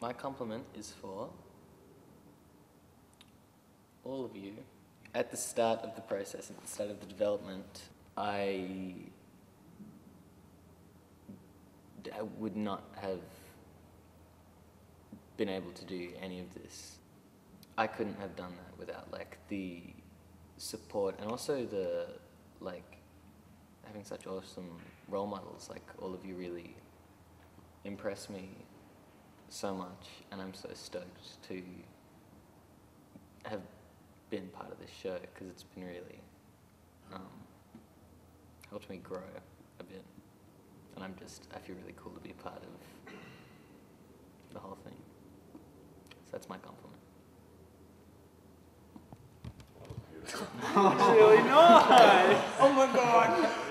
My compliment is for all of you. At the start of the process, at the start of the development, I would not have been able to do any of this. I couldn't have done that without like the support and also the like having such awesome role models. Like all of you really impress me so much, and I'm so stoked to have been part of this show because it's been really helped me grow a bit, and I feel really cool to be a part of the whole thing. So that's my compliment. That's really nice. Oh my god.